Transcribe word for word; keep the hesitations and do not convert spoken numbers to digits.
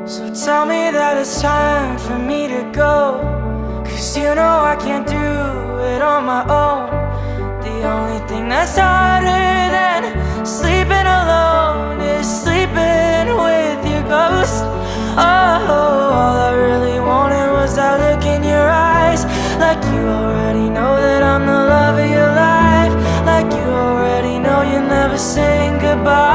So tell me that it's time for me to go, 'cause you know I can't do it on my own. The only thing that's harder than sleeping alone is sleeping with your ghost. Oh, all I really wanted was that look in your eyes, like you already know that I'm the love of your life, like you already know you're never saying goodbye.